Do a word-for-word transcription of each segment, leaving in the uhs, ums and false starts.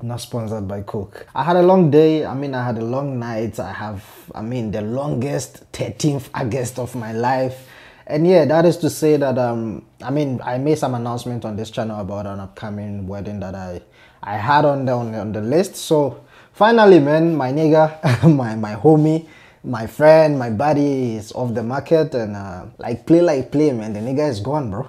not sponsored by Coke. I had a long day. I mean, I had a long night. I have, I mean, the longest thirteenth August of my life. And yeah, that is to say that, um, I mean, I made some announcement on this channel about an upcoming wedding that I, I had on the, on the, on the list. So finally, man, my nigga, my, my homie, my friend, my buddy is off the market, and uh, like play like play, man, the nigga is gone, bro.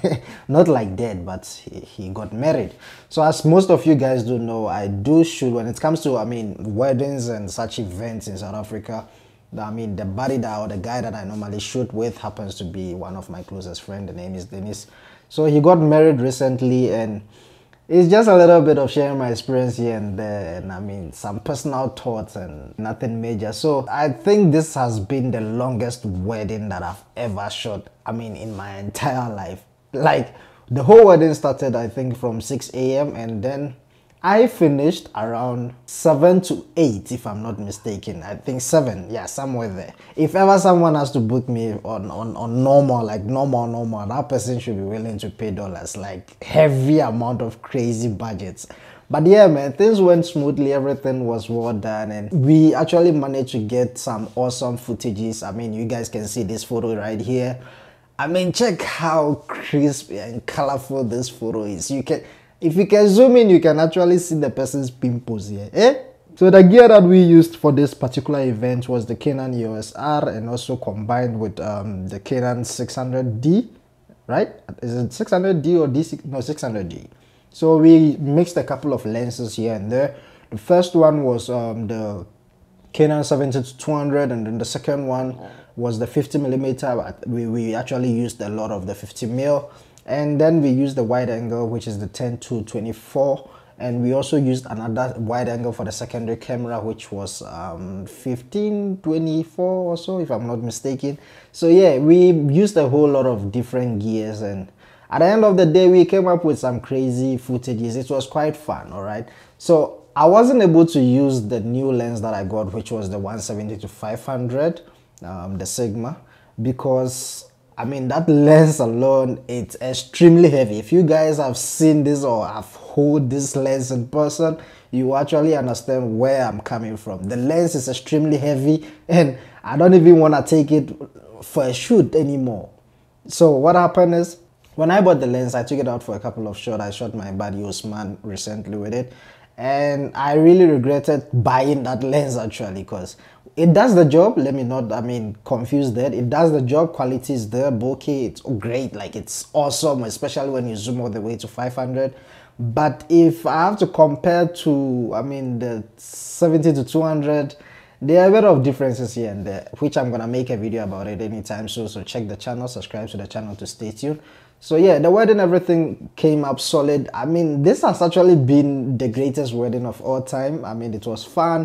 Not like dead, but he, he got married. So as most of you guys do know, I do shoot when it comes to, I mean, weddings and such events in South Africa. I mean, the buddy that or the guy that I normally shoot with happens to be one of my closest friends. The name is Dennis. So he got married recently, and it's just a little bit of sharing my experience here and there, and I mean, some personal thoughts and nothing major. So I think this has been the longest wedding that I've ever shot, I mean, in my entire life. Like, the whole wedding started, I think, from six A M and then I finished around seven to eight, if I'm not mistaken. I think seven, yeah, somewhere there. If ever someone has to book me on, on, on normal, like normal, normal, that person should be willing to pay dollars, like heavy amount of crazy budgets. But yeah, man, things went smoothly, everything was well done, and we actually managed to get some awesome footages. I mean, you guys can see this photo right here. I mean, check how crispy and colorful this photo is. You can... If you can zoom in, you can actually see the person's pimples here. Eh? So the gear that we used for this particular event was the Canon E O S R, and also combined with um, the Canon six hundred D, right? Is it six hundred D or D six? No, six hundred D. So we mixed a couple of lenses here and there. The first one was um, the Canon seventy to two hundred, and then the second one was the fifty millimeter. We, we actually used a lot of the fifty mil. And then we used the wide angle, which is the ten to twenty-four, and we also used another wide angle for the secondary camera, which was um, fifteen twenty-four or so, if I'm not mistaken. So yeah, we used a whole lot of different gears, and at the end of the day, we came up with some crazy footages. It was quite fun, all right? So I wasn't able to use the new lens that I got, which was the one seventy to five hundred, um, the Sigma, because I mean, that lens alone, it's extremely heavy. If you guys have seen this or have hold this lens in person, you actually understand where I'm coming from. The lens is extremely heavy, and I don't even want to take it for a shoot anymore. So what happened is, when I bought the lens, I took it out for a couple of shots. I shot my buddy Osman recently with it, and I really regretted buying that lens actually, because it does the job. Let me not, I mean, confuse that. It does the job. Quality is there. Bokeh, it's great. Like, it's awesome, especially when you zoom all the way to five hundred. But if I have to compare to, I mean, the seventy to two hundred, there are a bit of differences here and there, which I'm gonna make a video about it anytime soon. So check the channel, subscribe to the channel to stay tuned. So yeah, the wedding, everything came up solid. I mean, this has actually been the greatest wedding of all time. I mean, it was fun.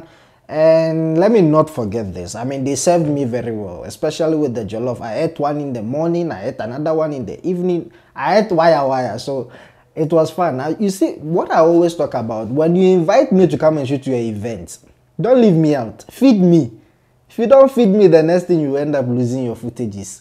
And let me not forget this. I mean, they served me very well, especially with the jollof. I ate one in the morning, I ate another one in the evening, I ate wire wire. So it was fun. Now, you see, what I always talk about, when you invite me to come and shoot your event, don't leave me out. Feed me. If you don't feed me, the next thing you end up losing your footages.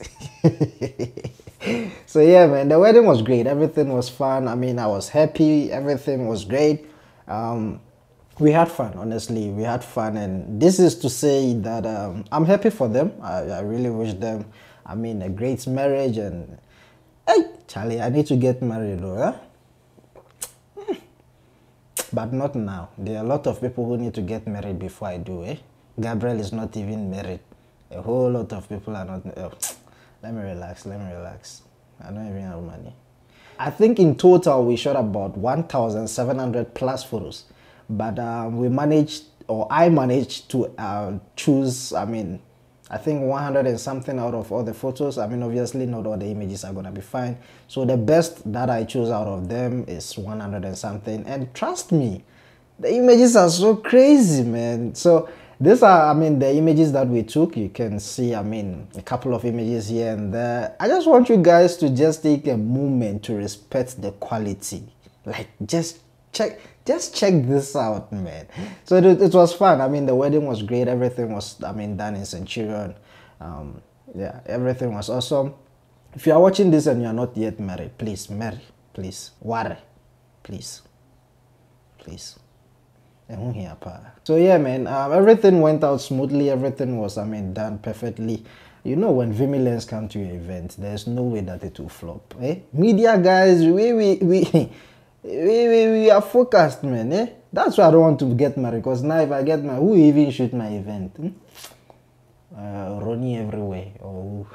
So yeah, man, the wedding was great. Everything was fun. I mean, I was happy. Everything was great. Um, We had fun, honestly. We had fun, and this is to say that um, I'm happy for them. I, I really wish them, I mean, a great marriage. And hey, Charlie, I need to get married, though, huh? Hmm. But not now. There are a lot of people who need to get married before I do, eh? Gabriel is not even married. A whole lot of people are not. Oh, let me relax. Let me relax. I don't even have money. I think in total we shot about one thousand seven hundred plus photos. But um, we managed, or I managed to uh, choose, I mean, I think one hundred and something out of all the photos. I mean, obviously not all the images are going to be fine. So the best that I choose out of them is one hundred and something. And trust me, the images are so crazy, man. So these are, I mean, the images that we took. You can see, I mean, a couple of images here and there. I just want you guys to just take a moment to respect the quality. Like, just check. Just check this out, man. So it, it was fun. I mean, the wedding was great. Everything was, I mean, done in Centurion. Um, yeah, everything was awesome. If you are watching this and you are not yet married, please marry. Please. Worry. Please. Please. So yeah, man, um, everything went out smoothly. Everything was, I mean, done perfectly. You know, when Vimilens come to your event, there's no way that it will flop. Eh? Media guys, we we we we, we, we are focused, man. Eh? That's why I don't want to get married. Because now, if I get married, who even shoot my event? Hmm? Uh, Ronnie everywhere. Oh,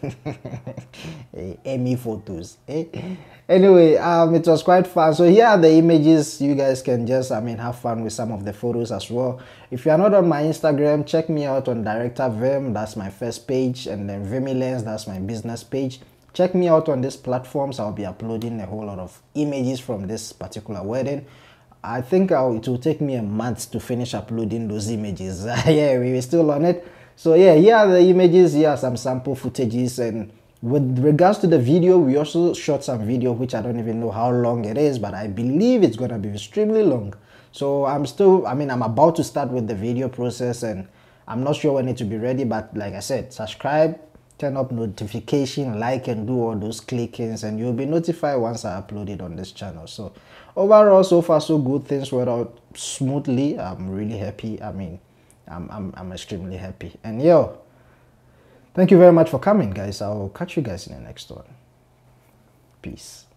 Emmy photos. Eh? Anyway, um, it was quite fun. So here are the images. You guys can just, I mean, have fun with some of the photos as well. If you are not on my Instagram, check me out on Director Vim. That's my first page, and then Vimilens. That's my business page. Check me out on these platforms. I'll be uploading a whole lot of images from this particular wedding. I think I'll, it will take me a month to finish uploading those images. Yeah, we're still on it. So yeah, here are the images, here are some sample footages, and with regards to the video, we also shot some video which I don't even know how long it is, but I believe it's gonna be extremely long. So I'm still, I mean, I'm about to start with the video process, and I'm not sure when it will be ready, but like I said, subscribe, turn up notification, like, and do all those clickings, and you'll be notified once I upload it on this channel. So overall, so far so good. Things went out smoothly. I'm really happy. I mean, I'm, I'm, I'm extremely happy. And yo, thank you very much for coming, guys. I'll catch you guys in the next one. Peace.